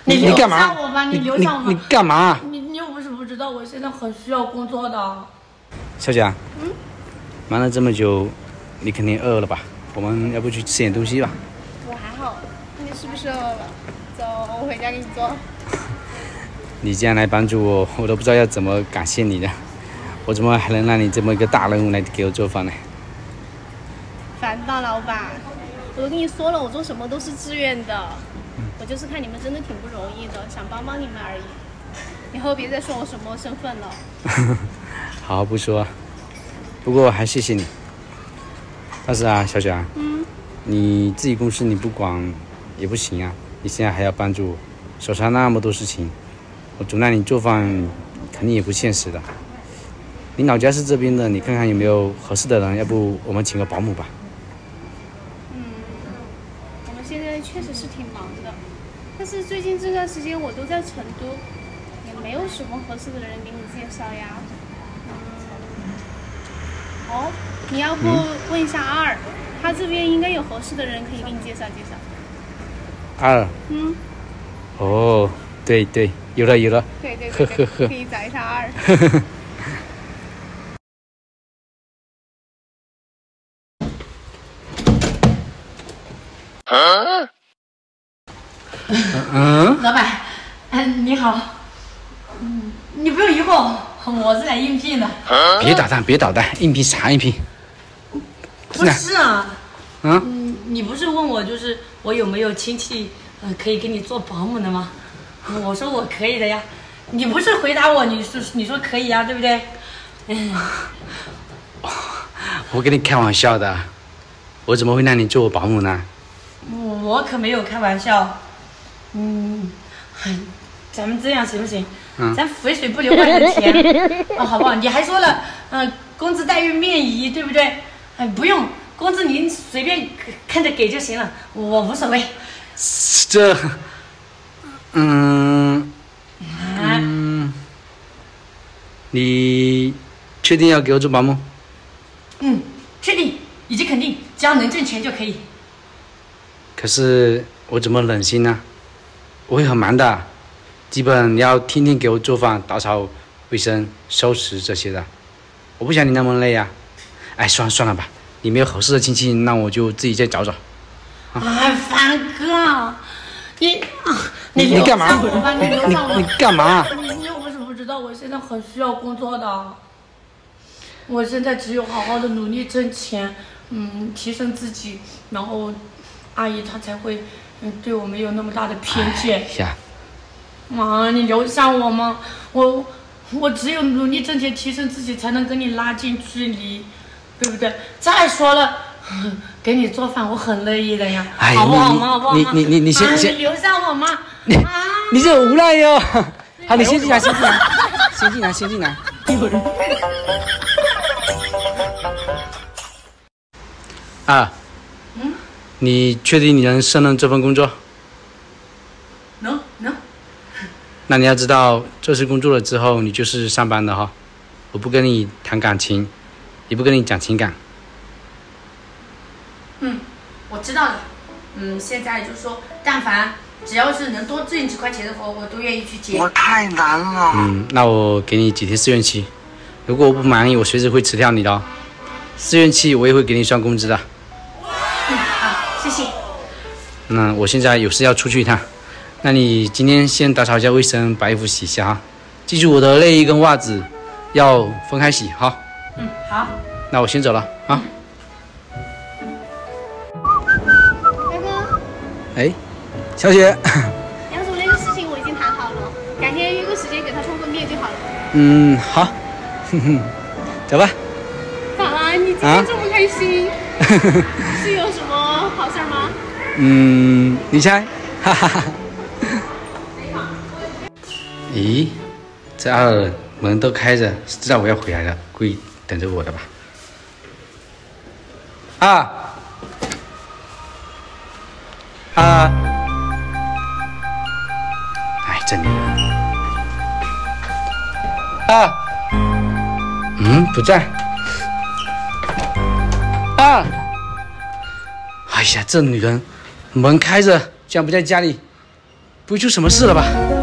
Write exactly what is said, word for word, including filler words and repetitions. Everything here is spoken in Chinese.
你你干嘛？我吧，你留下我吧。 你你干嘛？ 你你又不是不知道，我现在很需要工作的。 小姐， 嗯， 忙了这么久，你肯定饿了吧？我们要不去吃点东西吧？ 我还好，你是不是饿了？走，我回家给你做。 你既然来帮助我，我都不知道要怎么感谢你的。我怎么还能让你这么一个大人物来给我做饭呢？ 烦大老板，我都跟你说了，我做什么都是自愿的。 嗯、 我就是看你们真的挺不容易的，想帮帮你们而已。以后别再说我什么身份了。 好，不说。不过还谢谢你。但是啊，小雪啊， 嗯， 你自己公司你不管也不行啊，你现在还要帮助我，手上那么多事情，我总让你做饭肯定也不现实的。你老家是这边的，你看看有没有合适的人，要不我们请个保姆吧。 嗯，我们现在确实是挺忙的，但是最近这段时间我都在成都，也没有什么合适的人给你介绍呀。嗯，哦，你要不问一下阿尔，他这边应该有合适的人可以给你介绍介绍。 阿尔， 嗯， 哦，对对，有了有了， 对对对对，可以找一下阿尔。 嗯嗯，老板，嗯，你好，嗯，你不用疑惑，我是来应聘的。 别捣蛋，别捣蛋，应聘啥应聘？ 不是啊， 嗯， 嗯，你不是问我就是我有没有亲戚，呃，可以给你做保姆的吗？我说我可以的呀，你不是回答我，你说你说可以呀，对不对？嗯， 我跟你开玩笑的，我怎么会让你做我保姆呢？ 我可没有开玩笑，嗯，咱们这样行不行？嗯、咱肥水不流外人田，哦，好不好？你还说了，嗯、呃，工资待遇面宜，对不对？哎，不用，工资您随便看着给就行了，我无所谓。 这，嗯，嗯，你确定要给我做保姆？ 嗯，确定，以及肯定，只要能挣钱就可以。 可是我怎么忍心呢？我会很忙的，基本你要天天给我做饭、打扫卫生、收拾这些的，我不想你那么累呀、啊。哎，算了算了吧，你没有合适的亲戚，那我就自己再找找。 啊、哎，凡哥，你你你干嘛？ 你你你干嘛？ 你你又不是不知道，我现在很需要工作的。我现在只有好好的努力挣钱，嗯，提升自己，然后。阿姨她才会，嗯，对我没有那么大的偏见。 哎呀， 妈，你留下我吗？我，我只有努力挣钱，提升自己，才能跟你拉近距离，对不对？再说了，给你做饭我很乐意的呀， 哎、 好不好嘛？好不好你你你你先先， 你留下我嘛！ 你、啊、你这无赖哟！好，你先进来，先进来，先进来，先进来。啊。嗯。你确定你能胜任这份工作？ 能能。 那你要知道，这次工作了之后，你就是上班的哈。我不跟你谈感情，也不跟你讲情感。 嗯，我知道了。嗯，现在就是说，但凡只要是能多挣几块钱的活，我都愿意去接。 我太难了。 嗯，那我给你几天试用期，如果我不满意，我随时会辞掉你的哦。试用期我也会给你算工资的。 谢谢。 那我现在有事要出去一趟，那你今天先打扫一下卫生，把衣服洗一下哈。记住我的内衣跟袜子要分开洗哈。 嗯，好。 那我先走了啊。 大哥。 哎，小雪。 杨总那个事情我已经谈好了，改天约个时间给他充个面就好了。 嗯，好。哼哼，走吧。 咋啦？你今天这么开心？啊、是有什么好事吗？ 嗯，你猜？哈哈哈。咦，这二门都开着，是知道我要回来了，故意等着我的吧？啊啊！哎，这女人啊，嗯，不在。啊！哎呀，这女人门开着，竟然不在家里， 不会出什么事了吧？